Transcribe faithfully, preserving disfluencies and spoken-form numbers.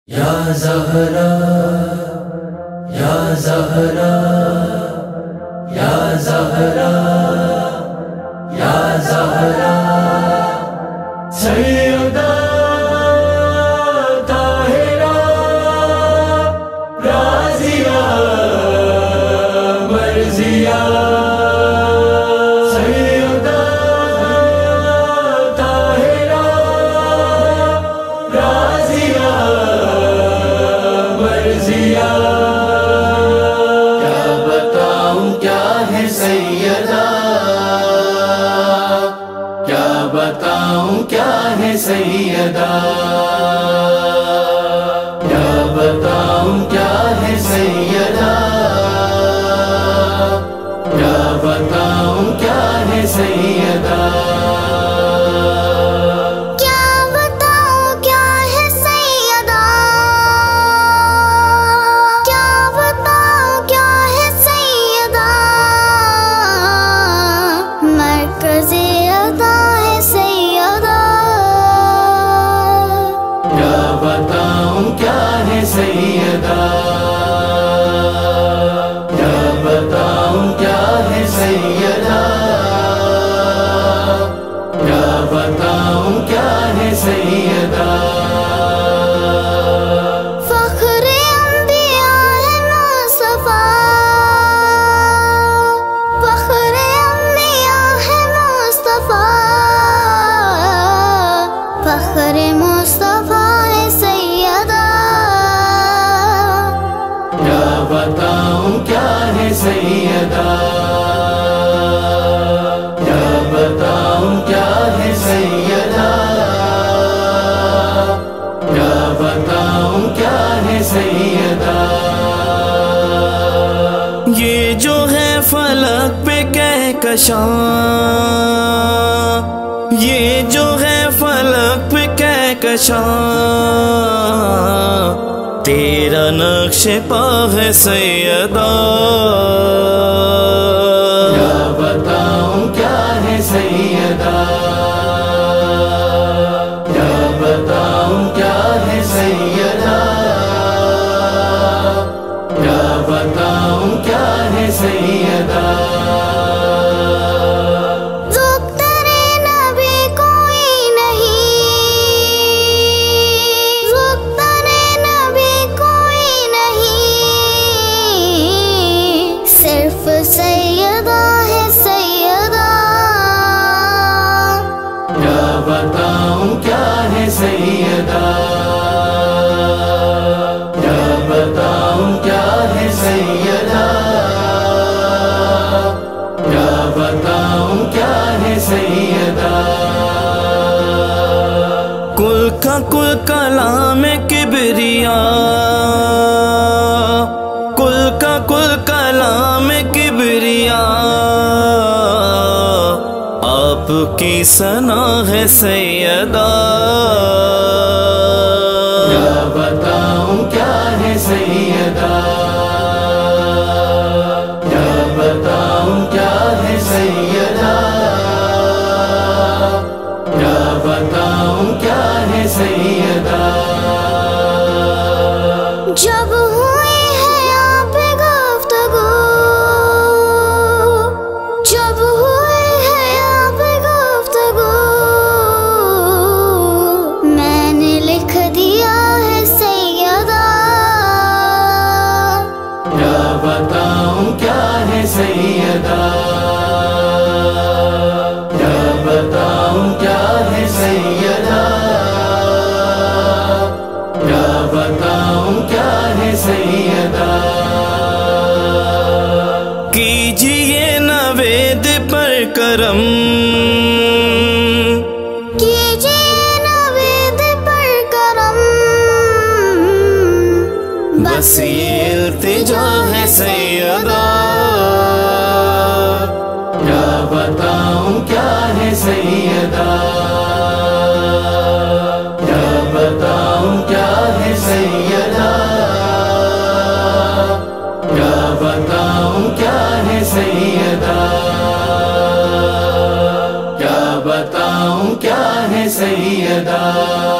या ज़हरा या ज़हरा या ज़हरा या ज़हरा सैयदा ताहिरा राज़िया मर्ज़िया सैयदा ताहिरा राज़िया मर्ज़िया। क्या बताऊं क्या है सैयदा, क्या बताऊं क्या है सैयदा, क्या बताऊं क्या है सैयदा, क्या बताऊं क्या है सैयदा। बताऊं क्या है सैयदा, क्या बताऊं क्या है सैयदा, क्या बताऊं क्या है सैयदा। फख्रे अंबिया है मुस्तफा, फख्रे अंबिया है मुस्तफा, फख्रे मुस्तफा है सैयदा। क्या बताऊं क्या है सैयदा, क्या बताऊं क्या है सैयदा, क्या बताऊं क्या है सैयदा। ये जो है फलक पे कहकशां, ये जो है फलक पे कहकशां, तेरा नक्श पा है सैयदा। क्या बताऊं क्या है सैयदा, क्या बताऊं क्या है सैयदा, क्या बताऊं क्या है सैयदा। सैयदा है सैयदा। क्या बताऊं क्या है सैयदा, क्या बताऊं क्या है सैयदा, क्या बताऊं क्या है सैयदा। कुल का कुल कलाम किबरिया, कुल का कुल कलाम किबरिया, आपकी सना है सैयदा। क्या बताऊं क्या है सैयदा, क्या बताऊं क्या है सैयदा, क्या बताऊं क्या है सैयदा। जब हुई है आप गुफ्तगू, जब हुई है आप गुफ्तगू, मैंने लिख दिया है सैयदा। क्या बताऊं क्या है सैयदा, क्या बताऊं क्या है सैयदा, क्या बताऊं क्या है सैयदा। कीजिए नवेद पर करम, कीजिए नवेद पर करम, बस ये इल्तिजा है सैयदा। क्या बताऊं क्या है सैयदा, क्या बताऊं क्या है सैयदा, क्या बताऊं क्या है सैयदा। क्या बताऊं क्या है सैयदा।